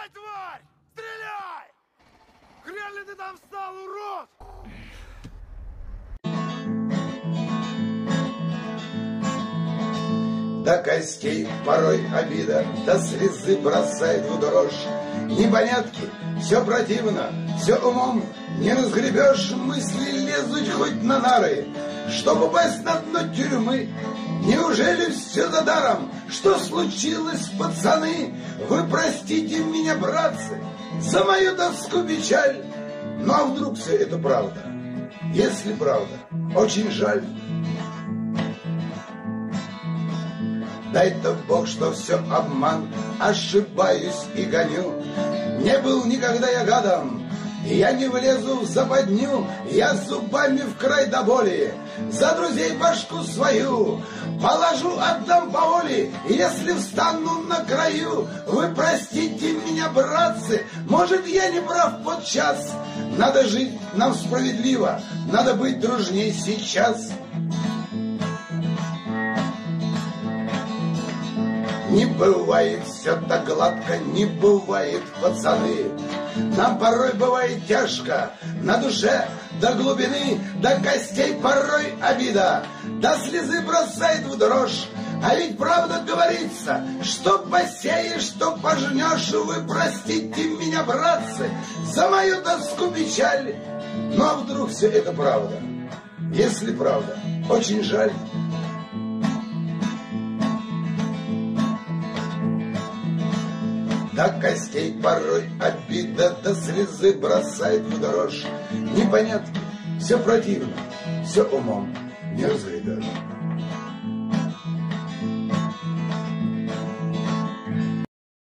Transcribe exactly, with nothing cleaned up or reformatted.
Стреляй, тварь! Стреляй! Хрен ли ты там встал, урод? До костей порой обида, до слезы бросает в дрожь. Непонятки, все противно, все умом не разгребешь. Мысли лезут хоть на нары, чтобы упасть на дно тюрьмы. Неужели все за даром? Что случилось, пацаны? Вы простите меня, братцы, за мою тоску печаль. Ну а вдруг все это правда? Если правда, очень жаль. Дай-то Бог, что все обман, ошибаюсь и гоню. Не был никогда я гадом, я не влезу в западню. Я зубами в край до боли за друзей башку свою положу, отдам по воле, если встану на краю. Вы простите меня, братцы, может, я не прав подчас. Надо жить нам справедливо, надо быть дружней сейчас. Не бывает все так гладко, не бывает, пацаны. Нам порой бывает тяжко, на душе до глубины, до костей порой обида, до слезы бросает в дрожь. А ведь правда говорится, что посеешь, что пожнешь. Вы простите меня, братцы, за мою тоску печаль. Ну а вдруг все это правда? Если правда, очень жаль. До костей порой обида, до слезы бросает в дрожь. Непонятки, все противно, все умом не разгребешь.